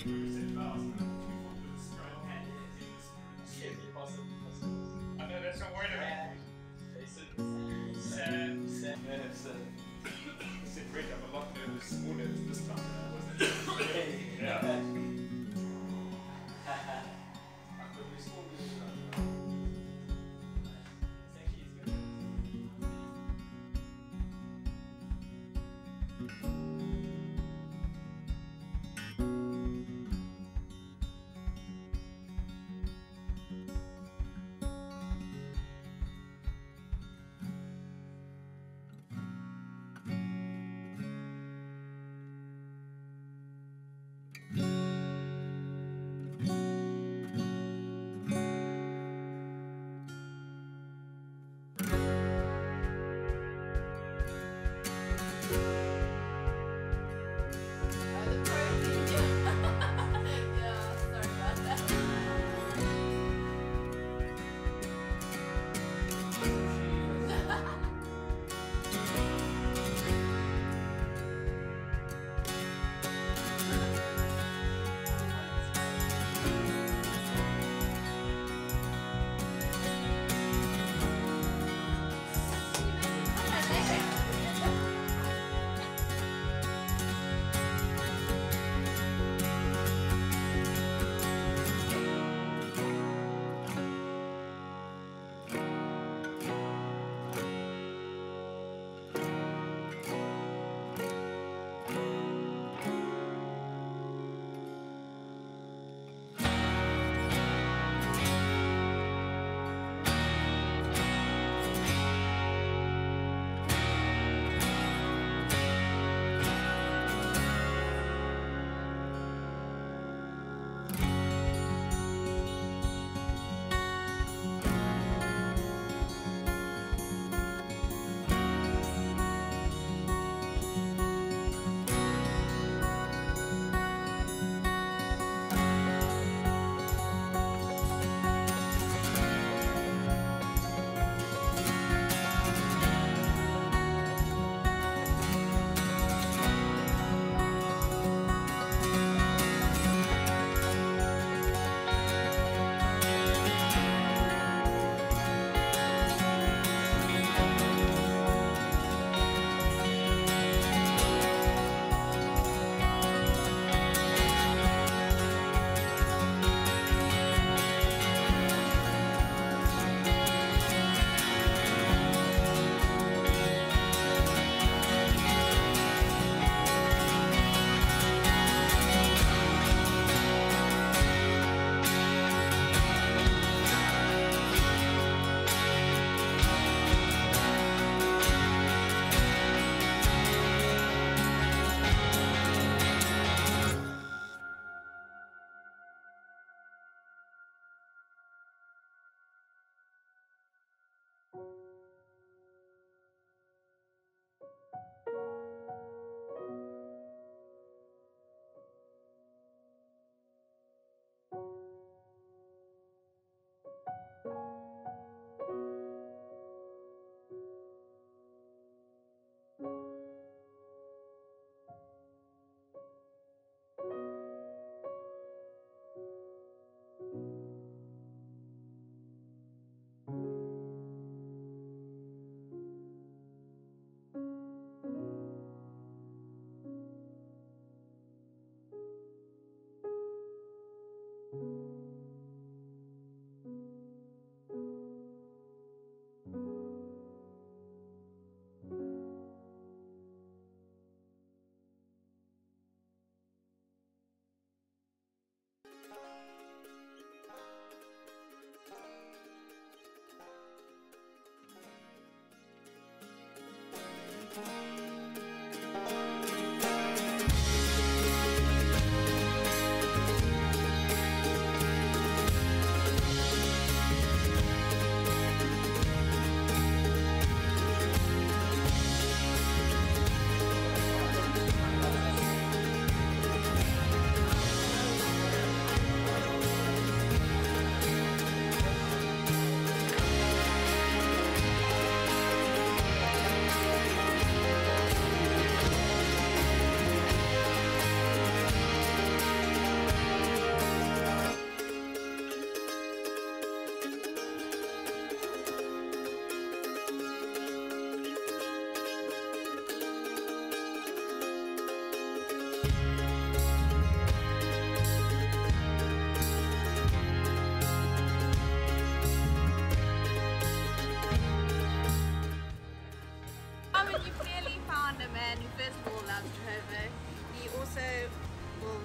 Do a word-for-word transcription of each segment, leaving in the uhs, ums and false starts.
I know that's not worried about it. Sam, Sam, Sam. Sit Rick, I'm a lot nervous more nervous this time than I was the yeah. I could be small good.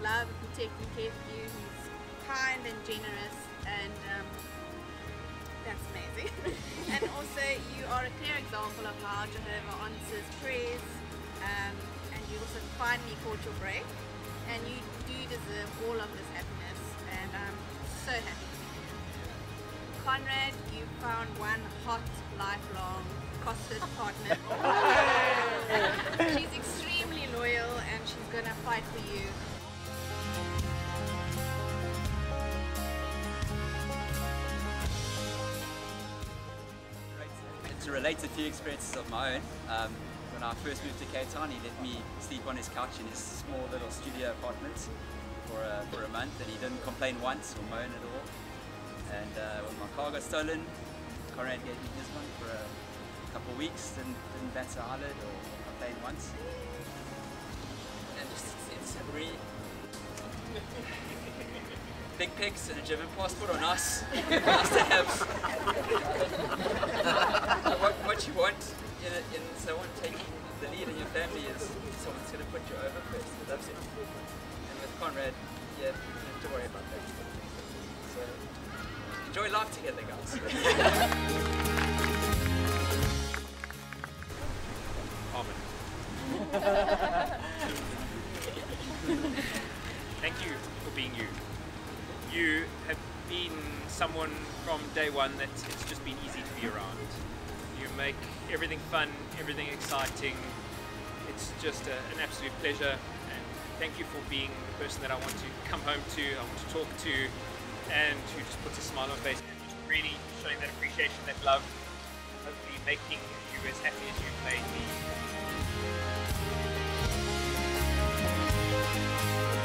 love protecting care for you. He's kind and generous, and um, that's amazing. And also, you are a clear example of how Jehovah answers prayers, um, and you also finally caught your break, and you do deserve all of this happiness, and I'm so happy for you. Konrad, you found one hot, lifelong CrossFit partner. She's extremely loyal, and she's gonna fight for you. To relate a few experiences of my own, um, when I first moved to Cape Town, he let me sleep on his couch in his small little studio apartment for a, for a month, and he didn't complain once or moan at all. And uh, when my car got stolen, Konrad gave me his one for a couple of weeks, didn't, didn't bat an eyelid or complain once. And just, it's a really big pics and a German passport are nice, nice to have. what, what you want in, a, in someone taking the lead in your family is someone's going to put you over first, who loves it. And with Konrad, yeah, you don't have to worry about that. So, enjoy life together, guys. Carmen. Thank you for being you. You have been someone from day one that it's just been easy to be around. You make everything fun, everything exciting. It's just a, an absolute pleasure, and thank you for being the person that I want to come home to, I want to talk to, and who just puts a smile on my face. And just really showing that appreciation, that love, hopefully making you as happy as you've made me.